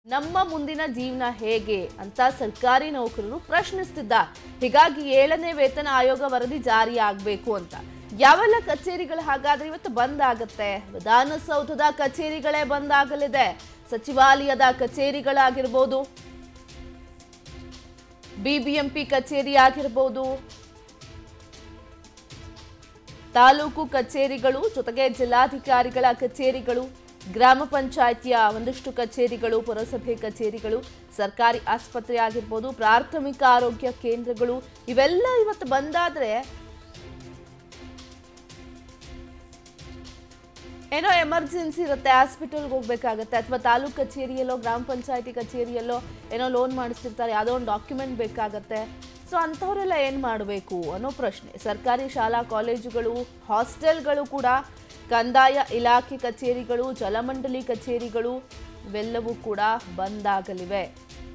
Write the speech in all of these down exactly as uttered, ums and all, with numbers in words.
ನಮ್ಮ ಮುಂದಿನ ಜೀವನ ಹೇಗೆ ಅಂತ ಸರ್ಕಾರಿ ನೌಕರರು ಪ್ರಶ್ನಿಸುತ್ತಿದ್ದಾರೆ. ಹೀಗಾಗಿ ಏಳನೇ ವೇತನ ಆಯೋಗ ವರದಿ ಜಾರಿ ಆಗಬೇಕು ಅಂತ. ಯಾವೆಲ್ಲ ಕಚೇರಿಗಳು ಹಾಗಾದ್ರೆ ಇವತ್ತು ಬಂದ್ ಆಗುತ್ತೆ? ವಿಧಾನಸೌಧದ ಕಚೇರಿಗಳೇ ಬಂದ್ ಆಗಲಿದೆ. ಸಚಿವಾಲಯದ ಕಚೇರಿಗಳಾಗಿರಬಹುದು, ಬಿಬಿಎಂಪಿ ಕಚೇರಿ ಆಗಿರಬಹುದು, ತಾಲೂಕು ಕಚೇರಿಗಳು, ಜೊತೆಗೆ ಜಿಲ್ಲಾಧಿಕಾರಿಗಳ ಕಚೇರಿಗಳು, ಗ್ರಾಮ ಪಂಚಾಯಿತಿಯ ಒಂದಷ್ಟು ಕಚೇರಿಗಳು, ಪುರಸಭೆ ಕಚೇರಿಗಳು, ಸರ್ಕಾರಿ ಆಸ್ಪತ್ರೆ ಆಗಿರಬಹುದು, ಪ್ರಾಥಮಿಕ ಆರೋಗ್ಯ ಕೇಂದ್ರಗಳು ಇವೆಲ್ಲ ಇವತ್ತು ಬಂದಾದ್ರೆ ಏನೋ ಎಮರ್ಜೆನ್ಸಿ ಇರುತ್ತೆ, ಹಾಸ್ಪಿಟಲ್ಗೆ ಹೋಗ್ಬೇಕಾಗತ್ತೆ, ಅಥವಾ ತಾಲೂಕು ಕಚೇರಿಯಲ್ಲೋ ಗ್ರಾಮ ಪಂಚಾಯತಿ ಕಚೇರಿಯಲ್ಲೋ ಏನೋ ಲೋನ್ ಮಾಡಿಸ್ತಿರ್ತಾರೆ, ಯಾವುದೋ ಒಂದು ಡಾಕ್ಯುಮೆಂಟ್ ಬೇಕಾಗತ್ತೆ. ಸೊ ಅಂಥವರೆಲ್ಲ ಏನು ಮಾಡಬೇಕು ಅನ್ನೋ ಪ್ರಶ್ನೆ. ಸರ್ಕಾರಿ ಶಾಲಾ ಕಾಲೇಜುಗಳು, ಹಾಸ್ಟೆಲ್ಗಳು ಕೂಡ, ಕಂದಾಯ ಇಲಾಖೆ ಕಚೇರಿಗಳು, ಜಲಮಂಡಳಿ ಕಚೇರಿಗಳು ಇವೆಲ್ಲವೂ ಕೂಡ ಬಂದಾಗಲಿವೆ.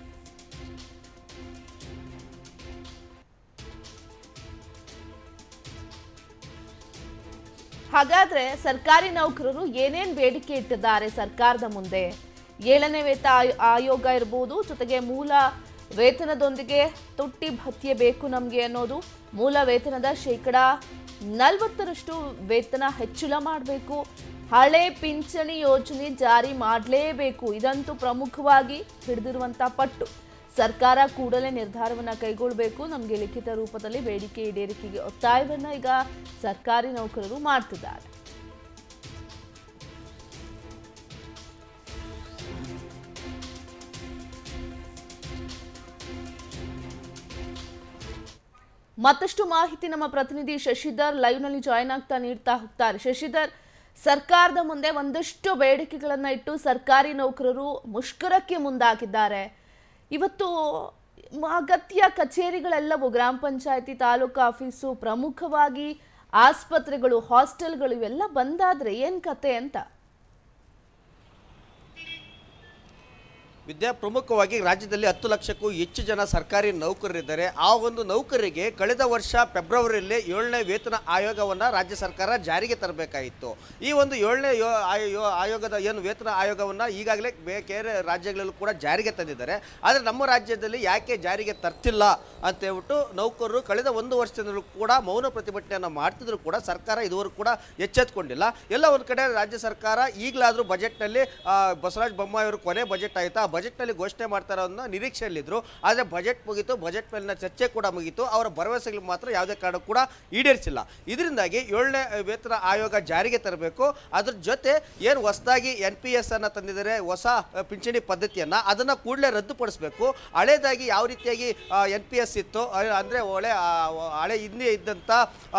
ಹಾಗಾದ್ರೆ ಸರ್ಕಾರಿ ನೌಕರರು ಏನೇನ್ ಬೇಡಿಕೆ ಇಟ್ಟಿದ್ದಾರೆ ಸರ್ಕಾರದ ಮುಂದೆ? ಏಳನೇ ವೇತನ ಆಯೋಗ ಇರಬಹುದು, ಜೊತೆಗೆ ಮೂಲ ವೇತನದೊಂದಿಗೆ ತುಟ್ಟಿ ಭತ್ಯೆ ಬೇಕು ನಮಗೆ ಅನ್ನೋದು, ಮೂಲ ವೇತನದ ಶೇಕಡ ನಲವತ್ತರಷ್ಟು ವೇತನ ಹೆಚ್ಚಳ ಮಾಡಬೇಕು, ಹಳೆ ಪಿಂಚಣಿ ಯೋಜನೆ ಜಾರಿ ಮಾಡಲೇಬೇಕು. ಇದಂತೂ ಪ್ರಮುಖವಾಗಿ ಹಿಡಿದಿರುವಂತ ಪಟ್ಟು. ಸರ್ಕಾರ ಕೂಡಲೇ ನಿರ್ಧಾರವನ್ನ ಕೈಗೊಳ್ಳಬೇಕು. ನಮಗೆ ಲಿಖಿತ ರೂಪದಲ್ಲಿ ಬೇಡಿಕೆ ಈಡೇರಿಕೆಗೆ ಒತ್ತಾಯವನ್ನ ಈಗ ಸರ್ಕಾರಿ ನೌಕರರು ಮಾಡ್ತಿದ್ದಾರೆ. ಮತ್ತಷ್ಟು ಮಾಹಿತಿ ನಮ್ಮ ಪ್ರತಿನಿಧಿ ಶಶಿಧರ್ ಲೈವ್ ನಲ್ಲಿ ಜಾಯಿನ್ ಆಗ್ತಾ ನೀಡ್ತಾ ಹೋಗ್ತಾರೆ. ಶಶಿಧರ್, ಸರ್ಕಾರದ ಮುಂದೆ ಒಂದಷ್ಟು ಬೇಡಿಕೆಗಳನ್ನ ಇಟ್ಟು ಸರ್ಕಾರಿ ನೌಕರರು ಮುಷ್ಕರಕ್ಕೆ ಮುಂದಾಗಿದ್ದಾರೆ. ಇವತ್ತು ಅಗತ್ಯ ಕಚೇರಿಗಳೆಲ್ಲವೂ ಗ್ರಾಮ ಪಂಚಾಯತಿ, ತಾಲೂಕು ಆಫೀಸು, ಪ್ರಮುಖವಾಗಿ ಆಸ್ಪತ್ರೆಗಳು, ಹಾಸ್ಟೆಲ್ಗಳು ಇವೆಲ್ಲ ಬಂದಾದ್ರೆ ಏನ್ ಕತೆ ಅಂತ? ವಿದ್ಯಾ, ಪ್ರಮುಖವಾಗಿ ರಾಜ್ಯದಲ್ಲಿ ಹತ್ತು ಲಕ್ಷಕ್ಕೂ ಹೆಚ್ಚು ಜನ ಸರ್ಕಾರಿ ನೌಕರರಿದ್ದಾರೆ. ಆ ಒಂದು ನೌಕರರಿಗೆ ಕಳೆದ ವರ್ಷ ಫೆಬ್ರವರಿಯಲ್ಲಿ ಏಳನೇ ವೇತನ ಆಯೋಗವನ್ನು ರಾಜ್ಯ ಸರ್ಕಾರ ಜಾರಿಗೆ ತರಬೇಕಾಗಿತ್ತು. ಈ ಒಂದು ಏಳನೇ ಆಯೋಗದ ಏನು ವೇತನ ಆಯೋಗವನ್ನು ಈಗಾಗಲೇ ಬೇರೆ ರಾಜ್ಯಗಳಲ್ಲೂ ಕೂಡ ಜಾರಿಗೆ ತಂದಿದ್ದಾರೆ. ಆದರೆ ನಮ್ಮ ರಾಜ್ಯದಲ್ಲಿ ಯಾಕೆ ಜಾರಿಗೆ ತರ್ತಿಲ್ಲ ಅಂತ ಹೇಳ್ಬಿಟ್ಟು ನೌಕರರು ಕಳೆದ ಒಂದು ವರ್ಷದಿಂದಲೂ ಕೂಡ ಮೌನ ಪ್ರತಿಭಟನೆಯನ್ನು ಮಾಡ್ತಿದ್ರು ಕೂಡ ಸರ್ಕಾರ ಇದುವರೆಗೂ ಕೂಡ ಎಚ್ಚೆತ್ತುಕೊಂಡಿಲ್ಲ. ಎಲ್ಲ ಒಂದು ಕಡೆ ರಾಜ್ಯ ಸರ್ಕಾರ ಈಗಲಾದರೂ ಬಜೆಟ್ನಲ್ಲಿ ಬಸವರಾಜ ಬೊಮ್ಮಾಯಿ ಅವರು ಕೊನೆ ಬಜೆಟ್ ಆಯಿತಾ, ಬಜೆಟ್ನಲ್ಲಿ ಘೋಷಣೆ ಮಾಡ್ತಾರೋ ಅನ್ನೋ ನಿರೀಕ್ಷೆಯಲ್ಲಿದ್ದರು. ಆದರೆ ಬಜೆಟ್ ಮುಗಿತು, ಬಜೆಟ್ ಮೇಲಿನ ಚರ್ಚೆ ಕೂಡ ಮುಗಿತು. ಅವರ ಭರವಸೆಗಳು ಮಾತ್ರ ಯಾವುದೇ ಕಾರಣ ಕೂಡ ಈಡೇರಿಸಿಲ್ಲ. ಇದರಿಂದಾಗಿ ಏಳನೇ ವೇತನ ಆಯೋಗ ಜಾರಿಗೆ ತರಬೇಕು. ಅದ್ರ ಜೊತೆ ಏನು ಹೊಸದಾಗಿ ಎನ್ ಪಿ ಎಸ್ ಅನ್ನು ತಂದಿದ್ದಾರೆ, ಹೊಸ ಪಿಂಚಣಿ ಪದ್ಧತಿಯನ್ನು, ಅದನ್ನು ಕೂಡಲೇ ರದ್ದುಪಡಿಸಬೇಕು. ಹಳೇದಾಗಿ ಯಾವ ರೀತಿಯಾಗಿ ಎನ್ ಪಿ ಎಸ್ ಇತ್ತು, ಅಂದರೆ ಒಳ್ಳೆ ಹಳೆ ಹಿಂದೆ ಇದ್ದಂಥ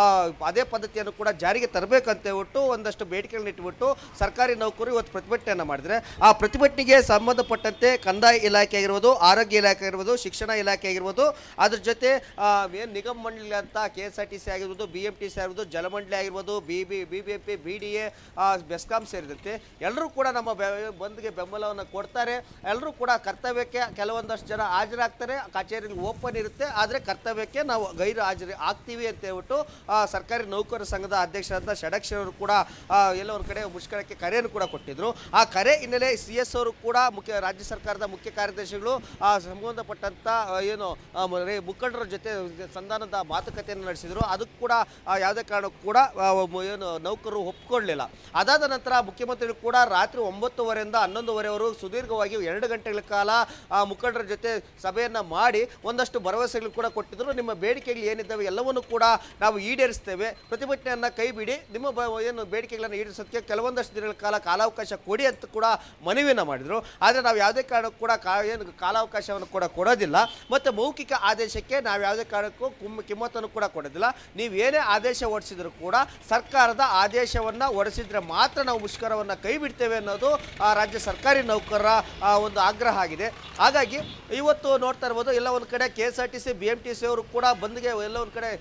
ಅದೇ ಪದ್ಧತಿಯನ್ನು ಕೂಡ ಜಾರಿಗೆ ತರಬೇಕಂತ ಹೇಳ್ಬಿಟ್ಟು ಒಂದಷ್ಟು ಬೇಡಿಕೆಗಳನ್ನ ಇಟ್ಬಿಟ್ಟು ಸರ್ಕಾರಿ ನೌಕರರು ಇವತ್ತು ಪ್ರತಿಭಟನೆಯನ್ನು ಮಾಡಿದರೆ, ಆ ಪ್ರತಿಭಟನೆಗೆ ಸಂಬಂಧಪಟ್ಟಂತೆ ಕಂದಾಯ ಇಲಾಖೆ ಆಗಿರ್ಬೋದು, ಆರೋಗ್ಯ ಇಲಾಖೆ ಆಗಿರ್ಬೋದು, ಶಿಕ್ಷಣ ಇಲಾಖೆ ಆಗಿರ್ಬೋದು, ಅದ್ರ ಜೊತೆ ಏನು ನಿಗಮ ಮಂಡಳಿ ಅಂತ K S R T C ಆಗಿರ್ಬೋದು, ಬಿ ಎಂ ಟಿ ಸಿ ಆಗಿರ್ಬೋದು, ಜಲಮಂಡಳಿ ಆಗಿರ್ಬೋದು, B B B B M P, B D A, BESCOM ಸೇರಿದಂತೆ ಎಲ್ಲರೂ ಕೂಡ ನಮ್ಮ ಬಂದ್ಗೆ ಬೆಂಬಲವನ್ನು ಕೊಡ್ತಾರೆ. ಎಲ್ಲರೂ ಕೂಡ ಕರ್ತವ್ಯಕ್ಕೆ ಕೆಲವೊಂದಷ್ಟು ಜನ ಹಾಜರಾಗ್ತಾರೆ. ಕಚೇರಿ ಓಪನ್ ಇರುತ್ತೆ, ಆದರೆ ಕರ್ತವ್ಯಕ್ಕೆ ನಾವು ಗೈರು ಹಾಜರಿ ಆಗ್ತೀವಿ ಅಂತ ಹೇಳ್ಬಿಟ್ಟು ಸರ್ಕಾರಿ ನೌಕರರ ಸಂಘದ ಅಧ್ಯಕ್ಷರಾದ ಷಡಕ್ಷರ್ ಅವರು ಕೂಡ ಎಲ್ಲ ಒಂದು ಕಡೆ ಮುಷ್ಕರಕ್ಕೆ ಕರೆಯನ್ನು ಕೂಡ ಕೊಟ್ಟಿದ್ರು. ಆ ಕರೆ ಹಿನ್ನೆಲೆ ಸಿ ಎಸ್ ಅವರು ಕೂಡ ಮುಖ್ಯ ರಾಜ್ಯ ಸರ್ಕಾರದ ಮುಖ್ಯ ಕಾರ್ಯದರ್ಶಿಗಳು ಸಂಬಂಧಪಟ್ಟಂಥ ಏನು ಮುಖಂಡರ ಜೊತೆ ಸಂಧಾನದ ಮಾತುಕತೆಯನ್ನು ನಡೆಸಿದರು. ಅದಕ್ಕೆ ಕೂಡ ಯಾವುದೇ ಕಾರಣಕ್ಕೂ ಕೂಡ ಏನು ನೌಕರರು ಒಪ್ಪಿಕೊಳ್ಳಲಿಲ್ಲ. ಅದಾದ ನಂತರ ಮುಖ್ಯಮಂತ್ರಿಗಳು ಕೂಡ ರಾತ್ರಿ ಒಂಬತ್ತುವರೆಯಿಂದ ಹನ್ನೊಂದುವರೆವರು ಸುದೀರ್ಘವಾಗಿ ಎರಡು ಗಂಟೆಗಳ ಕಾಲ ಮುಖಂಡರ ಜೊತೆ ಸಭೆಯನ್ನು ಮಾಡಿ ಒಂದಷ್ಟು ಭರವಸೆಗಳು ಕೂಡ ಕೊಟ್ಟಿದ್ದರು. ನಿಮ್ಮ ಬೇಡಿಕೆಗಳು ಏನಿದ್ದಾವೆ ಎಲ್ಲವನ್ನೂ ಕೂಡ ನಾವು ಈಡೇರಿಸ್ತೇವೆ, ಪ್ರತಿಭಟನೆಯನ್ನು ಕೈ ಬಿಡಿ, ನಿಮ್ಮ ಏನು ಬೇಡಿಕೆಗಳನ್ನು ಈಡೇರಿಸೋದಕ್ಕೆ ಕೆಲವೊಂದಷ್ಟು ದಿನಗಳ ಕಾಲ ಕಾಲಾವಕಾಶ ಕೊಡಿ ಅಂತ ಕೂಡ ಮನವಿಯನ್ನು ಮಾಡಿದರು. ಆದರೆ ನಾವು ಯಾವುದೇ ಕಾರಣಕ್ಕೂ ಕೂಡ ಕಾ ಏನು ಕಾಲಾವಕಾಶವನ್ನು ಕೂಡ ಕೊಡೋದಿಲ್ಲ, ಮತ್ತು ಮೌಖಿಕ ಆದೇಶಕ್ಕೆ ನಾವು ಯಾವುದೇ ಕಾರಣಕ್ಕೂ ಕುಮ್ ಕಿಮ್ಮತ್ತನ್ನು ಕೂಡ ಕೊಡೋದಿಲ್ಲ. ನೀವೇನೇ ಆದೇಶ ಹೊರಡಿಸಿದ್ರು ಕೂಡ ಸರ್ಕಾರದ ಆದೇಶವನ್ನು ಹೊರಡಿಸಿದ್ರೆ ಮಾತ್ರ ನಾವು ಮುಷ್ಕರವನ್ನು ಕೈ ಬಿಡ್ತೇವೆ ಅನ್ನೋದು ರಾಜ್ಯ ಸರ್ಕಾರಿ ನೌಕರರ ಒಂದು ಆಗ್ರಹ ಆಗಿದೆ. ಹಾಗಾಗಿ ಇವತ್ತು ನೋಡ್ತಾ ಇರ್ಬೋದು, ಎಲ್ಲ ಒಂದು ಕಡೆ K S R T C, B M T C ಅವರು ಕೂಡ ಬಂದ್ಗೆ ಎಲ್ಲ ಒಂದು ಕಡೆ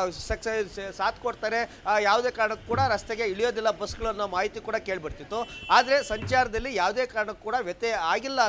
ಸಾಥ್ ಕೊಡ್ತಾರೆ. ಯಾವುದೇ ಕಾರಣಕ್ಕೂ ಕೂಡ ರಸ್ತೆಗೆ ಇಳಿಯೋದಿಲ್ಲ ಬಸ್ಗಳು ಅನ್ನೋ ಮಾಹಿತಿ ಕೂಡ ಕೇಳಿಬಿಡ್ತಿತ್ತು. ಆದರೆ ಸಂಚಾರದಲ್ಲಿ ಯಾವುದೇ ಕಾರಣಕ್ಕೂ ಕೂಡ ವ್ಯತ್ಯಯ ಆಗಿಲ್ಲ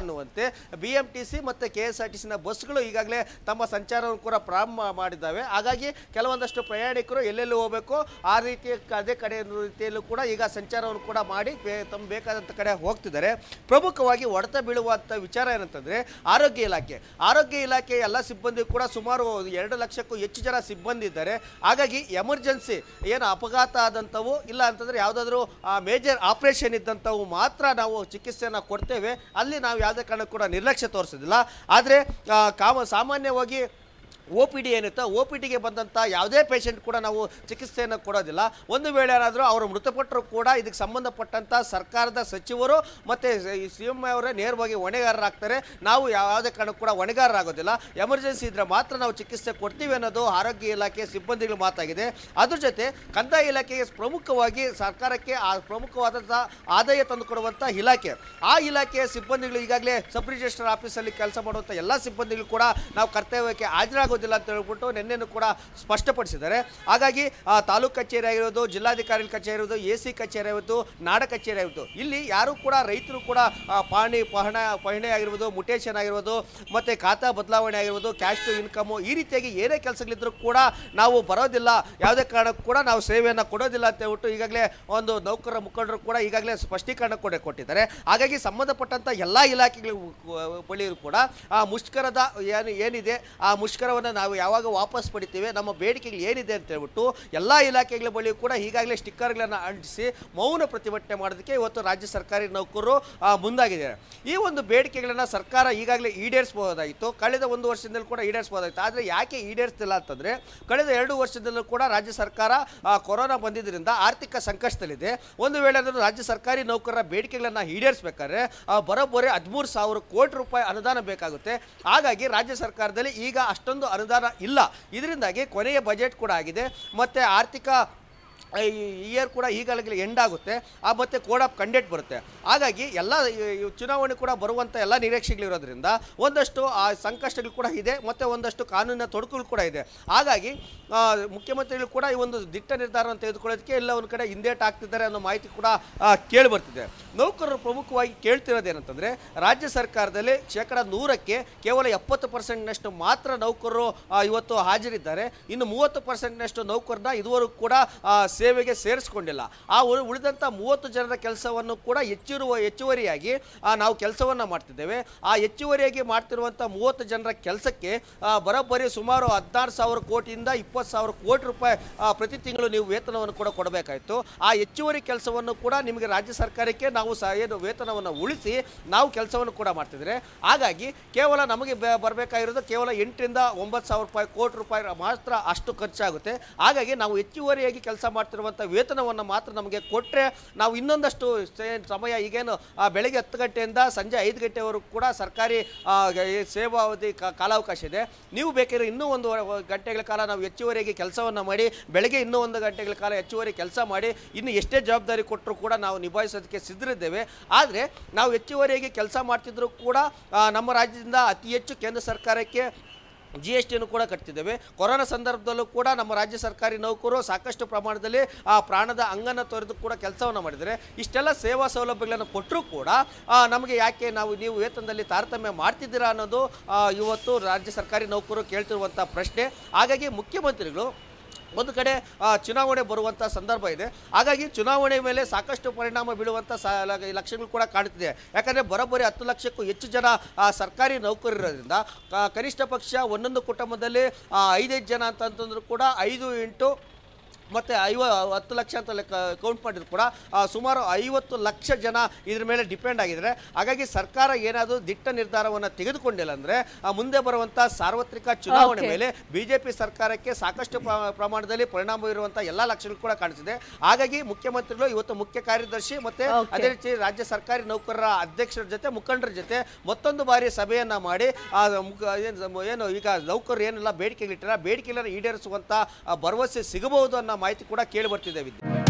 ಅನ್ನುವಂತೆ ಬಿ ಎಂ ಟಿ ಸಿ ಮತ್ತು ಕೆ ಎಸ್ ಆರ್ ಟಿ ಸಿನ ಬಸ್ಗಳು ಈಗಾಗಲೇ ತಮ್ಮ ಸಂಚಾರವನ್ನು ಕೂಡ ಪ್ರಾರಂಭ ಮಾಡಿದ್ದಾವೆ. ಹಾಗಾಗಿ ಕೆಲವೊಂದಷ್ಟು ಪ್ರಯಾಣಿಕರು ಎಲ್ಲೆಲ್ಲಿ ಹೋಗಬೇಕು ಆ ರೀತಿಯ ಅದೇ ಕಡೆ ರೀತಿಯಲ್ಲೂ ಕೂಡ ಈಗ ಸಂಚಾರವನ್ನು ಕೂಡ ಮಾಡಿ ತಮ್ಮ ಬೇಕಾದಂಥ ಕಡೆ ಹೋಗ್ತಿದ್ದಾರೆ. ಪ್ರಮುಖವಾಗಿ ಹೊಡೆತ ಬೀಳುವಂಥ ವಿಚಾರ ಏನಂತಂದರೆ ಆರೋಗ್ಯ ಇಲಾಖೆ ಆರೋಗ್ಯ ಇಲಾಖೆ ಎಲ್ಲ ಸಿಬ್ಬಂದಿ ಕೂಡ ಸುಮಾರು ಎರಡು ಲಕ್ಷಕ್ಕೂ ಹೆಚ್ಚು ಜನ ಸಿಬ್ಬಂದಿ ಇದ್ದಾರೆ. ಹಾಗಾಗಿ ಎಮರ್ಜೆನ್ಸಿ ಏನು ಅಪಘಾತ ಆದಂಥವು ಇಲ್ಲ ಅಂತಂದರೆ ಯಾವುದಾದ್ರೂ ಮೇಜರ್ ಆಪರೇಷನ್ ಇದ್ದಂಥವು ಮಾತ್ರ ನಾವು ಚಿಕಿತ್ಸೆಯನ್ನು ಕೊಡ್ತೇವೆ. ಅಲ್ಲಿ ನಾವು ಯಾವುದೇ ಕಾರಣಕ್ಕೂ ಕೂಡ ನಿರ್ಲಕ್ಷ್ಯ ತೋರಿಸೋದಿಲ್ಲ. ಆದರೆ ಕಾಮ ಸಾಮಾನ್ಯವಾಗಿ ಒ ಪಿ ಡಿ ಏನಿತ್ತು ಒ ಪಿ ಟಿಗೆ ಬಂದಂಥ ಯಾವುದೇ ಪೇಷಂಟ್ ಕೂಡ ನಾವು ಚಿಕಿತ್ಸೆಯನ್ನು ಕೊಡೋದಿಲ್ಲ. ಒಂದು ವೇಳೆ ಏನಾದರೂ ಅವರು ಮೃತಪಟ್ಟರು ಕೂಡ ಇದಕ್ಕೆ ಸಂಬಂಧಪಟ್ಟಂಥ ಸರ್ಕಾರದ ಸಚಿವರು ಮತ್ತು ಸಿ ಎಂ ಅವರೇ ನೇರವಾಗಿ ಹೊಣೆಗಾರರಾಗ್ತಾರೆ. ನಾವು ಯಾವುದೇ ಕಾರಣಕ್ಕೂ ಕೂಡ ಹೊಣೆಗಾರರಾಗೋದಿಲ್ಲ. ಎಮರ್ಜೆನ್ಸಿ ಇದ್ದರೆ ಮಾತ್ರ ನಾವು ಚಿಕಿತ್ಸೆ ಕೊಡ್ತೀವಿ ಅನ್ನೋದು ಆರೋಗ್ಯ ಇಲಾಖೆ ಸಿಬ್ಬಂದಿಗಳು ಮಾತಾಗಿದೆ. ಅದ್ರ ಜೊತೆ ಕಂದಾಯ ಇಲಾಖೆಗೆ ಪ್ರಮುಖವಾಗಿ ಸರ್ಕಾರಕ್ಕೆ ಆ ಪ್ರಮುಖವಾದಂಥ ಆದಾಯ ತಂದುಕೊಡುವಂಥ ಇಲಾಖೆ ಆ ಇಲಾಖೆಯ ಸಿಬ್ಬಂದಿಗಳು ಈಗಾಗಲೇ ಸಬ್ ರಿಜಿಸ್ಟ್ರಾರ್ ಆಫೀಸಲ್ಲಿ ಕೆಲಸ ಮಾಡುವಂಥ ಎಲ್ಲ ಸಿಬ್ಬಂದಿಗಳು ಕೂಡ ನಾವು ಕರ್ತವ್ಯಕ್ಕೆ ಹಾಜರಾಗೋ ಅಂತ ಹೇಳ್ಬಿಟ್ಟು ನಿನ್ನೆನೂ ಕೂಡ ಸ್ಪಷ್ಟಪಡಿಸಿದ್ದಾರೆ. ಹಾಗಾಗಿ ತಾಲೂಕು ಕಚೇರಿ ಆಗಿರೋದು, ಜಿಲ್ಲಾಧಿಕಾರಿ ಕಚೇರಿ ಇರೋದು, ಎ ಸಿ ಕಚೇರಿ ಆಗಿರೋದು, ನಾಡ ಕಚೇರಿ ಆಗಿರೋದು, ಇಲ್ಲಿ ಯಾರು ಕೂಡ ರೈತರು ಕೂಡ ಪಾಣಿ ಪಹಣ ಪಹಣೆ ಆಗಿರ್ಬೋದು, ಮುಟೇಶನ್ ಆಗಿರ್ಬೋದು, ಮತ್ತು ಖಾತಾ ಬದಲಾವಣೆ ಆಗಿರ್ಬೋದು, ಕ್ಯಾಶ್ ಟು ಇನ್ಕಮು, ಈ ರೀತಿಯಾಗಿ ಏನೇ ಕೆಲಸಗಳಿದ್ರೂ ಕೂಡ ನಾವು ಬರೋದಿಲ್ಲ, ಯಾವುದೇ ಕಾರಣಕ್ಕೂ ಕೂಡ ನಾವು ಸೇವೆಯನ್ನು ಕೊಡೋದಿಲ್ಲ ಅಂತ ಹೇಳ್ಬಿಟ್ಟು ಈಗಾಗಲೇ ಒಂದು ನೌಕರರ ಮುಖಂಡರು ಕೂಡ ಈಗಾಗಲೇ ಸ್ಪಷ್ಟೀಕರಣ ಕೂಡ ಕೊಟ್ಟಿದ್ದಾರೆ. ಹಾಗಾಗಿ ಸಂಬಂಧಪಟ್ಟಂಥ ಎಲ್ಲ ಇಲಾಖೆಗಳ ಬಳಿಯೂ ಕೂಡ ಆ ಮುಷ್ಕರದ ಏನು ಏನಿದೆ ಆ ಮುಷ್ಕರವನ್ನು ನಾವು ಯಾವಾಗ ವಾಪಸ್ ಪಡಿತೀವಿ, ನಮ್ಮ ಬೇಡಿಕೆಗಳು ಏನಿದೆ ಅಂತ ಹೇಳ್ಬಿಟ್ಟು ಎಲ್ಲ ಇಲಾಖೆಗಳ ಬಳಿ ಕೂಡ ಈಗಾಗಲೇ ಸ್ಟಿಕ್ಕರ್ಗಳನ್ನು ಅಂಟಿಸಿ ಮೌನ ಪ್ರತಿಭಟನೆ ಮಾಡೋದಕ್ಕೆ ಇವತ್ತು ರಾಜ್ಯ ಸರ್ಕಾರಿ ನೌಕರರು ಮುಂದಾಗಿದ್ದಾರೆ. ಈ ಒಂದು ಬೇಡಿಕೆಗಳನ್ನು ಸರ್ಕಾರ ಈಗಾಗಲೇ ಈಡೇರಿಸಬಹುದಾಗಿತ್ತು. ಕಳೆದ ಒಂದು ವರ್ಷದಿಂದಲೂ ಕೂಡ ಈಡೇರಿಸಬಹುದಾಗಿತ್ತು. ಆದರೆ ಯಾಕೆ ಈಡೇರಿಸ್ತಿಲ್ಲ ಅಂತಂದರೆ ಕಳೆದ ಎರಡು ವರ್ಷದಲ್ಲೂ ಕೂಡ ರಾಜ್ಯ ಸರ್ಕಾರ ಕೊರೋನಾ ಬಂದಿದ್ದರಿಂದ ಆರ್ಥಿಕ ಸಂಕಷ್ಟದಲ್ಲಿದೆ. ಒಂದು ವೇಳೆ ಅದನ್ನು ರಾಜ್ಯ ಸರ್ಕಾರಿ ನೌಕರರ ಬೇಡಿಕೆಗಳನ್ನು ಈಡೇರಿಸಬೇಕಾದ್ರೆ ಬರೋಬ್ಬರಿ ಹದಿಮೂರು ಸಾವಿರ ಕೋಟಿ ರೂಪಾಯಿ ಅನುದಾನ ಬೇಕಾಗುತ್ತೆ. ಹಾಗಾಗಿ ರಾಜ್ಯ ಸರ್ಕಾರದಲ್ಲಿ ಈಗ ಅಷ್ಟೊಂದು ಅನುದಾನ ಇಲ್ಲ. ಇದರಿಂದಾಗಿ ಕೊನೆಯ ಬಜೆಟ್ ಕೂಡ ಆಗಿದೆ ಮತ್ತು ಆರ್ಥಿಕ ಇಯರ್ ಕೂಡ ಈಗಾಗಲೇ ಎಂಡ್ ಆಗುತ್ತೆ. ಆ ಮತ್ತು ಕೋಡ್ ಆಫ್ ಕಂಡಕ್ಟ್ ಬರುತ್ತೆ. ಹಾಗಾಗಿ ಎಲ್ಲ ಚುನಾವಣೆ ಕೂಡ ಬರುವಂಥ ಎಲ್ಲ ನಿರೀಕ್ಷೆಗಳಿರೋದ್ರಿಂದ ಒಂದಷ್ಟು ಆ ಸಂಕಷ್ಟಗಳು ಕೂಡ ಇದೆ ಮತ್ತು ಒಂದಷ್ಟು ಕಾನೂನಿನ ತೊಡಕುಗಳು ಕೂಡ ಇದೆ. ಹಾಗಾಗಿ ಮುಖ್ಯಮಂತ್ರಿಗಳು ಕೂಡ ಈ ಒಂದು ದಿಟ್ಟ ನಿರ್ಧಾರವನ್ನು ತೆಗೆದುಕೊಳ್ಳೋದಕ್ಕೆ ಎಲ್ಲ ಒಂದು ಕಡೆ ಹಿಂದೇಟು ಆಗ್ತಿದ್ದಾರೆ ಅನ್ನೋ ಮಾಹಿತಿ ಕೂಡ ಕೇಳಿ ಬರ್ತಿದೆ. ನೌಕರರು ಪ್ರಮುಖವಾಗಿ ಕೇಳ್ತಿರೋದೇನಂತಂದರೆ ರಾಜ್ಯ ಸರ್ಕಾರದಲ್ಲಿ ಶೇಕಡ ನೂರಕ್ಕೆ ಕೇವಲ ಎಪ್ಪತ್ತು ಪರ್ಸೆಂಟ್ನಷ್ಟು ಮಾತ್ರ ನೌಕರರು ಇವತ್ತು ಹಾಜರಿದ್ದಾರೆ. ಇನ್ನು ಮೂವತ್ತು ಪರ್ಸೆಂಟ್ನಷ್ಟು ನೌಕರನ್ನ ಇದುವರೆಗೂ ಕೂಡ ಸೇವೆಗೆ ಸೇರಿಸ್ಕೊಂಡಿಲ್ಲ. ಆ ಉಳಿದಂಥ ಮೂವತ್ತು ಜನರ ಕೆಲಸವನ್ನು ಕೂಡ ಹೆಚ್ಚಿರುವ ಹೆಚ್ಚುವರಿಯಾಗಿ ನಾವು ಕೆಲಸವನ್ನು ಮಾಡ್ತಿದ್ದೇವೆ. ಆ ಹೆಚ್ಚುವರಿಯಾಗಿ ಮಾಡ್ತಿರುವಂಥ ಮೂವತ್ತು ಜನರ ಕೆಲಸಕ್ಕೆ ಬರೋಬ್ಬರಿ ಸುಮಾರು ಹದಿನಾರು ಸಾವಿರ ಕೋಟಿಯಿಂದ ಇಪ್ಪತ್ತು ಸಾವಿರ ಕೋಟಿ ರೂಪಾಯಿ ಪ್ರತಿ ತಿಂಗಳು ನೀವು ವೇತನವನ್ನು ಕೂಡ ಕೊಡಬೇಕಾಯಿತು. ಆ ಹೆಚ್ಚುವರಿ ಕೆಲಸವನ್ನು ಕೂಡ ನಿಮಗೆ ರಾಜ್ಯ ಸರ್ಕಾರಕ್ಕೆ ನಾವು ಸಹ ಏನು ವೇತನವನ್ನು ಉಳಿಸಿ ನಾವು ಕೆಲಸವನ್ನು ಕೂಡ ಮಾಡ್ತಿದ್ರೆ. ಹಾಗಾಗಿ ಕೇವಲ ನಮಗೆ ಬರಬೇಕಾಗಿರೋದು ಕೇವಲ ಎಂಟರಿಂದ ಒಂಬತ್ತು ಸಾವಿರ ರೂಪಾಯಿ ಕೋಟಿ ರೂಪಾಯಿ ಮಾತ್ರ ಅಷ್ಟು ಖರ್ಚಾಗುತ್ತೆ. ಹಾಗಾಗಿ ನಾವು ಹೆಚ್ಚುವರಿಯಾಗಿ ಕೆಲಸ ಮಾಡ್ತಿರುವಂಥ ವೇತನವನ್ನು ಮಾತ್ರ ನಮಗೆ ಕೊಟ್ಟರೆ ನಾವು ಇನ್ನೊಂದಷ್ಟು ಸಮಯ ಈಗೇನು ಬೆಳಗ್ಗೆ ಹತ್ತು ಗಂಟೆಯಿಂದ ಸಂಜೆ ಐದು ಗಂಟೆವರೆಗೂ ಕೂಡ ಸರ್ಕಾರಿ ಸೇವಾವಧಿ ಕಾಲಾವಕಾಶ ಇದೆ. ನೀವು ಬೇಕಾದ್ರೆ ಇನ್ನೂ ಒಂದು ಗಂಟೆಗಳ ಕಾಲ ನಾವು ಹೆಚ್ಚುವರಿಯಾಗಿ ಕೆಲಸವನ್ನು ಮಾಡಿ ಬೆಳಗ್ಗೆ ಇನ್ನೂ ಒಂದು ಗಂಟೆಗಳ ಕಾಲ ಹೆಚ್ಚುವರಿ ಕೆಲಸ ಮಾಡಿ ಇನ್ನು ಎಷ್ಟೇ ಜವಾಬ್ದಾರಿ ಕೊಟ್ಟರು ಕೂಡ ನಾವು ನಿಭಾಯಿಸೋದಕ್ಕೆ ಸಿದ್ಧರಿದ್ದೇವೆ. ಆದರೆ ನಾವು ಹೆಚ್ಚುವರಿಯಾಗಿ ಕೆಲಸ ಮಾಡ್ತಿದ್ರು ಕೂಡ ನಮ್ಮ ರಾಜ್ಯದಿಂದ ಅತಿ ಹೆಚ್ಚು ಕೇಂದ್ರ ಸರ್ಕಾರಕ್ಕೆ ಜಿ ಎಸ್ ಟಿಯನ್ನು ಕೂಡ ಕಟ್ತಿದ್ದೇವೆ. ಕೊರೋನಾ ಸಂದರ್ಭದಲ್ಲೂ ಕೂಡ ನಮ್ಮ ರಾಜ್ಯ ಸರ್ಕಾರಿ ನೌಕರರು ಸಾಕಷ್ಟು ಪ್ರಮಾಣದಲ್ಲಿ ಆ ಪ್ರಾಣದ ಅಂಗನ ತೊರೆದು ಕೂಡ ಕೆಲಸವನ್ನು ಮಾಡಿದರೆ ಇಷ್ಟೆಲ್ಲ ಸೇವಾ ಸೌಲಭ್ಯಗಳನ್ನು ಕೊಟ್ಟರೂ ಕೂಡ ನಮಗೆ ಯಾಕೆ ನಾವು ನೀವು ವೇತನದಲ್ಲಿ ತಾರತಮ್ಯ ಮಾಡ್ತಿದ್ದೀರಾ ಅನ್ನೋದು ಇವತ್ತು ರಾಜ್ಯ ಸರ್ಕಾರಿ ನೌಕರರು ಕೇಳ್ತಿರುವಂಥ ಪ್ರಶ್ನೆ. ಹಾಗಾಗಿ ಮುಖ್ಯಮಂತ್ರಿಗಳು ಒಂದು ಕಡೆ ಚುನಾವಣೆ ಬರುವಂಥ ಸಂದರ್ಭ ಇದೆ. ಹಾಗಾಗಿ ಚುನಾವಣೆ ಮೇಲೆ ಸಾಕಷ್ಟು ಪರಿಣಾಮ ಬೀಳುವಂಥ ಲಕ್ಷಣಗಳು ಕೂಡ ಕಾಣ್ತಿದೆ. ಯಾಕಂದರೆ ಬರೋಬ್ಬರಿ ಹತ್ತು ಲಕ್ಷಕ್ಕೂ ಹೆಚ್ಚು ಜನ ಸರ್ಕಾರಿ ನೌಕರರಿರೋದ್ರಿಂದ ಕನಿಷ್ಠ ಪಕ್ಷ ಒಂದೊಂದು ಕುಟುಂಬದಲ್ಲಿ ಐದೈದು ಜನ ಅಂತಂತಂದ್ರೂ ಕೂಡ ಐದು ಇಂಟು ಮತ್ತು ಐವ ಹತ್ತು ಲಕ್ಷ ಅಂತ ಲೆಕ್ಕ ಕೌಂಟ್ ಮಾಡಿದ್ರು ಕೂಡ ಸುಮಾರು ಐವತ್ತು ಲಕ್ಷ ಜನ ಇದ್ರ ಮೇಲೆ ಡಿಪೆಂಡ್ ಆಗಿದ್ದಾರೆ. ಹಾಗಾಗಿ ಸರ್ಕಾರ ಏನಾದರೂ ದಿಟ್ಟ ನಿರ್ಧಾರವನ್ನು ತೆಗೆದುಕೊಂಡಿಲ್ಲ ಅಂದರೆ ಮುಂದೆ ಬರುವಂಥ ಸಾರ್ವತ್ರಿಕ ಚುನಾವಣೆ ಮೇಲೆ ಬಿ ಜೆ ಪಿ ಸರ್ಕಾರಕ್ಕೆ ಸಾಕಷ್ಟು ಪ್ರಮಾಣದಲ್ಲಿ ಪರಿಣಾಮ ಬೀರುವಂಥ ಎಲ್ಲ ಲಕ್ಷಣಗಳು ಕೂಡ ಕಾಣಿಸಿದೆ. ಹಾಗಾಗಿ ಮುಖ್ಯಮಂತ್ರಿಗಳು ಇವತ್ತು ಮುಖ್ಯ ಕಾರ್ಯದರ್ಶಿ ಮತ್ತು ಅದೇ ರೀತಿ ರಾಜ್ಯ ಸರ್ಕಾರಿ ನೌಕರರ ಅಧ್ಯಕ್ಷರ ಜೊತೆ ಮುಖಂಡರ ಜೊತೆ ಮತ್ತೊಂದು ಬಾರಿ ಸಭೆಯನ್ನು ಮಾಡಿ ಏನು ಈಗ ನೌಕರರು ಏನೆಲ್ಲ ಬೇಡಿಕೆಗಳಿಟ್ಟಾರ ಬೇಡಿಕೆಗಳನ್ನು ಈಡೇರಿಸುವಂಥ ಭರವಸೆ ಸಿಗಬಹುದು ಅನ್ನೋ ಮಾಹಿತಿ ಕೂಡ ಕೇಳಿ ಬರ್ತಿದೆ. ವಿದ್ಯೆ